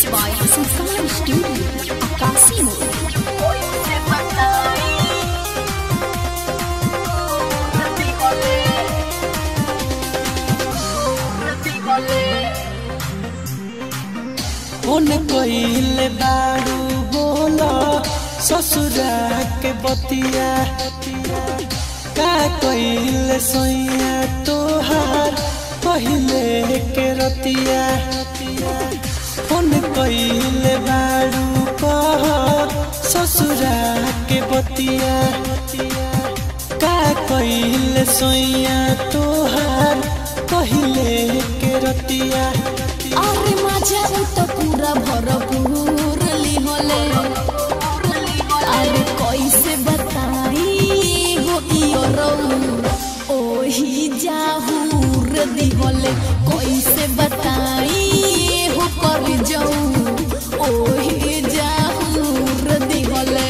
Mixed by Sanskar Studio, Akasi उन कोइले बारू बोला ससुरा के बतिया का कोइले सोइया तोहार पहिले के रतिया उन कोइले बारू कहा ससुरा के बतिया का कोइले सोइया तोहार पहिले के रतिया अरे मजा तो पूरा भरपूर ली होले अरे कैसे बताई हो इयो ओहिजा हुर दी होले कैसे बताई हो कर जाऊ ओहिजा हुर दी होले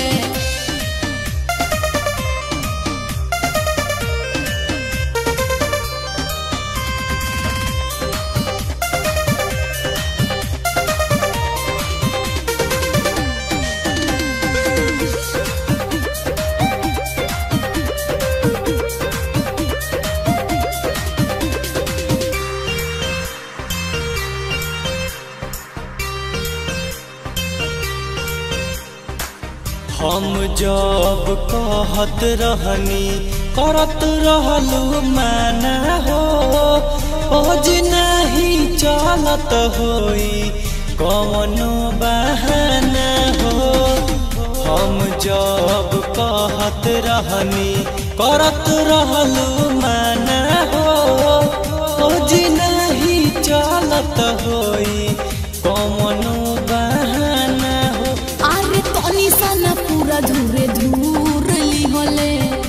हम जब कहत रहनी करत रहलू माना हो आज नहीं चलत होई कौनो बहाना हो हम जब कहत रहनी करत रहलू माना हो आज नहीं चलत होई कौनो बहाना हो अरे तनी सन पूरा धूरे धूर ली होले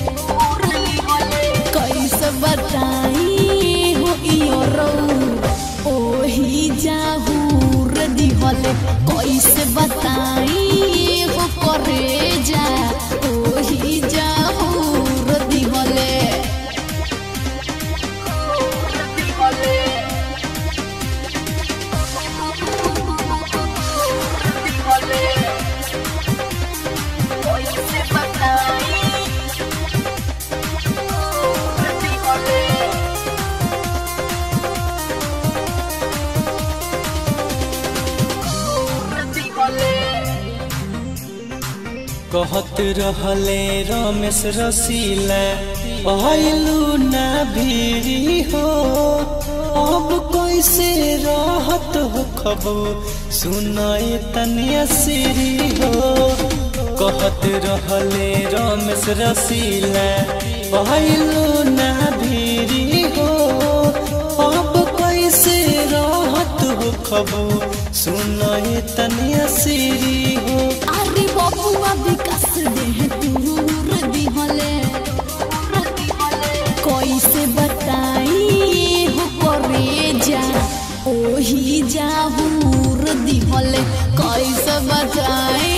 कैसे बताई हो इयो ओहिजा हुर दी होले कैसे बताई हो करे जा ओहिजा हुर दी होले कहत रहले रमेश रसीला आइलू ना भीरी हो अब कैसे रहत हो खबू सुनाए तनिया सिरी हो कहत रहले रमेश रसीला आइलू ना भीरी हो अब कैसे रहत हो खबू सुनाए तनिया सिरी हो अरे बबुआ विकास देह दूर दी होले कैसे बताई हो करे जा ओहिजा हुर दी होले कैसे बताई